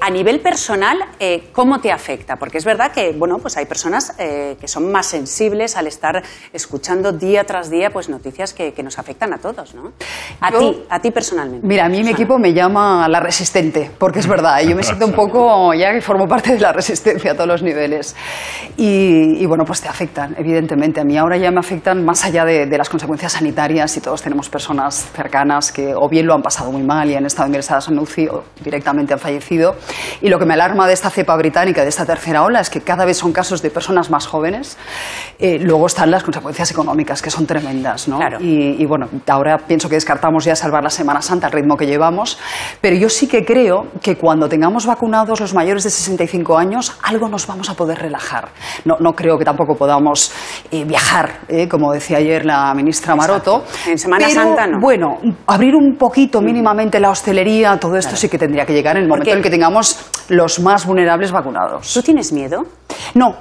a nivel personal, ¿cómo te afecta? Porque es verdad que, bueno, pues hay personas que son más sensibles al estar escuchando día tras día pues noticias que nos afectan a todos, ¿no? A ti personalmente. Mira, a mí mi equipo me llama la resistente, porque es verdad, yo me siento un poco, ya que formo parte de la resistencia a todos los niveles. Y bueno, pues te afectan, evidentemente. A mí ahora ya me afectan más allá de las consecuencias sanitarias, y todos tenemos personas cercanas que o bien lo han pasado muy mal y han estado ingresadas en UCI o directamente han fallecido. Y lo que me alarma de esta cepa británica, de esta tercera ola, es que cada vez son casos de personas más jóvenes. Luego están las consecuencias económicas, que son tremendas, ¿no? Claro. Y bueno, ahora pienso que descartamos ya salvar la Semana Santa al ritmo que llevamos, pero yo sí que creo que cuando tengamos vacunados los mayores de 65 años, algo nos vamos a poder relajar. No creo que tampoco podamos viajar, como decía ayer la ministra Maroto. Exacto. En Semana Santa no. Bueno, abrir un poquito mínimamente la hostelería, todo esto sí que tendría que llegar en el momento en el que tengamos los más vulnerables vacunados. ¿Tú tienes miedo? No.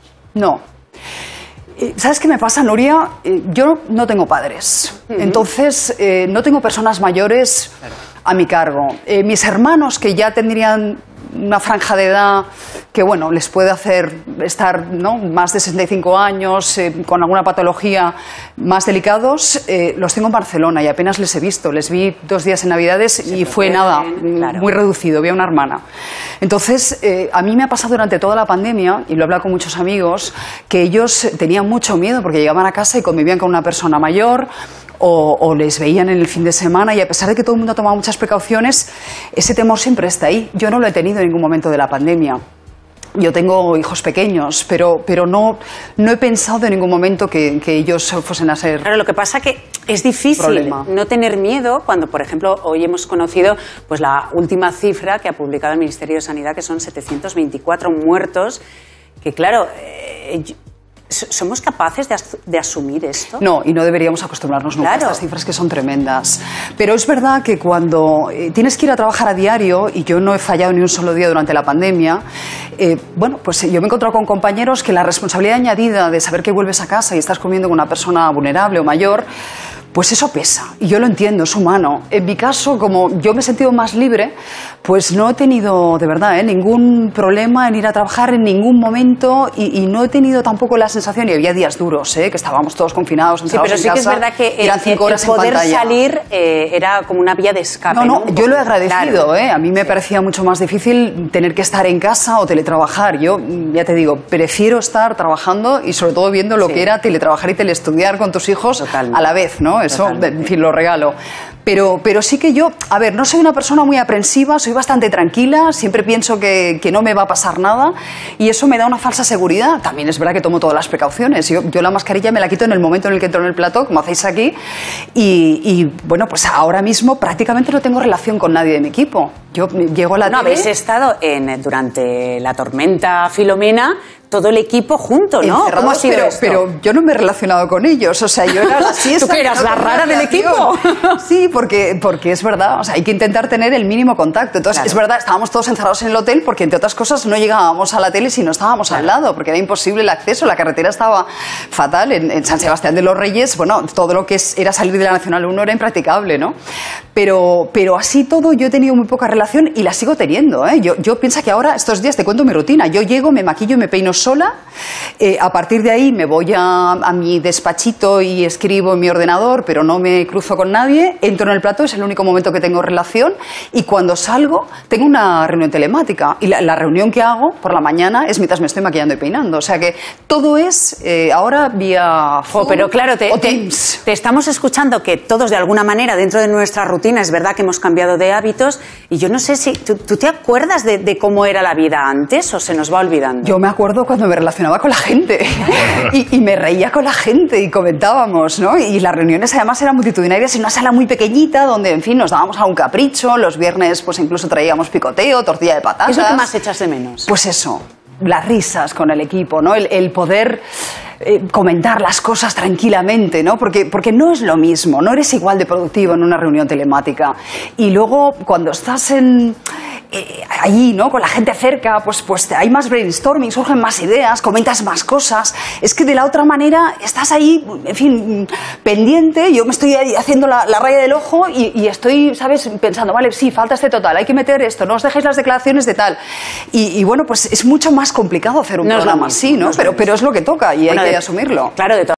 ¿Sabes qué me pasa, Nuria? Yo no tengo padres, entonces no tengo personas mayores a mi cargo. Mis hermanos, que ya tendrían una franja de edad que, bueno, les puede hacer estar, ¿no?, más de 65 años, con alguna patología, más delicados, los tengo en Barcelona y apenas les he visto. Les vi 2 días en Navidades y fue nada, muy reducido. Vi a una hermana. Entonces, a mí me ha pasado durante toda la pandemia, y lo he hablado con muchos amigos, que ellos tenían mucho miedo porque llegaban a casa y convivían con una persona mayor, o les veían en el fin de semana, y a pesar de que todo el mundo ha tomado muchas precauciones, ese temor siempre está ahí. Yo no lo he tenido en ningún momento de la pandemia. Yo tengo hijos pequeños, pero no he pensado en ningún momento que ellos fuesen a ser... Claro, lo que pasa que es difícil no tener miedo cuando, por ejemplo, hoy hemos conocido pues la última cifra que ha publicado el Ministerio de Sanidad, que son 724 muertos, que claro... ¿Somos capaces de asumir esto? No, y no deberíamos acostumbrarnos nunca a estas cifras, que son tremendas. Pero es verdad que cuando tienes que ir a trabajar a diario, y yo no he fallado ni un solo día durante la pandemia, bueno, pues yo me he encontrado con compañeros que la responsabilidad añadida de saber que vuelves a casa y estás comiendo con una persona vulnerable o mayor, pues eso pesa, y yo lo entiendo, es humano. En mi caso, como yo me he sentido más libre, pues no he tenido, de verdad, ningún problema en ir a trabajar en ningún momento, y no he tenido tampoco la sensación, y había días duros, que estábamos todos confinados, encerrados en casa. Sí, pero sí que es verdad que eran 5 horas el poder en pantalla. Salir era como una vía de escape. No, yo lo he agradecido, A mí me parecía mucho más difícil tener que estar en casa o teletrabajar. Yo, ya te digo, prefiero estar trabajando y sobre todo viendo lo que era teletrabajar y teleestudiar con tus hijos a la vez, ¿no? Eso, en fin, lo regalo. Pero sí que yo, a ver, no soy una persona muy aprensiva, soy bastante tranquila, siempre pienso que no me va a pasar nada, y eso me da una falsa seguridad. También es verdad que tomo todas las precauciones. Yo la mascarilla me la quito en el momento en el que entro en el plató, como hacéis aquí, y bueno, pues ahora mismo prácticamente no tengo relación con nadie de mi equipo. Yo llego a la tele... Habéis estado durante la tormenta Filomena, todo el equipo junto, ¿no? ¿Cómo ha sido esto? Pero yo no me he relacionado con ellos, o sea, yo era la siesta. ¿Tú que eras la rara del equipo? Sí, porque es verdad, o sea, hay que intentar tener el mínimo contacto. Entonces, es verdad, estábamos todos encerrados en el hotel porque, entre otras cosas, no llegábamos a la tele si no estábamos al lado, porque era imposible el acceso, la carretera estaba fatal. En San Sebastián de los Reyes, bueno, todo lo que era salir de la Nacional 1 era impracticable, ¿no? Pero así todo yo he tenido muy poca relación y la sigo teniendo, ¿eh? Yo pienso que ahora, estos días, te cuento mi rutina. Yo llego, me maquillo y me peino sola. A partir de ahí me voy a mi despachito y escribo en mi ordenador, pero no me cruzo con nadie. Entro en el plató, es el único momento que tengo relación, y cuando salgo tengo una reunión telemática, y la reunión que hago por la mañana es mientras me estoy maquillando y peinando. O sea que todo es ahora vía Zoom, pero claro, o Teams. Te estamos escuchando que todos, de alguna manera, dentro de nuestra rutina, es verdad que hemos cambiado de hábitos, y yo no sé si tú te acuerdas de cómo era la vida antes, o se nos va olvidando. Yo me acuerdo cuando me relacionaba con la gente y me reía con la gente y comentábamos, ¿no? Y las reuniones además eran multitudinarias en una sala muy pequeñita donde, en fin, nos dábamos algún capricho. Los viernes pues incluso traíamos picoteo, tortilla de patatas. ¿Qué es lo que más echas de menos? Pues eso, las risas con el equipo, ¿no? El poder comentar las cosas tranquilamente, ¿no? Porque no es lo mismo, no eres igual de productivo en una reunión telemática. Y luego, cuando estás en allí, ¿no? Con la gente cerca, pues hay más brainstorming, surgen más ideas, comentas más cosas. Es que de la otra manera estás ahí, en fin, pendiente. Yo me estoy haciendo la raya del ojo y estoy, ¿sabes?, pensando, vale, sí, falta este total, hay que meter esto, no os dejéis las declaraciones de tal. Y bueno, pues es mucho más complicado hacer un programa así, ¿no? Pero es lo que toca y hay que asumirlo. Claro, de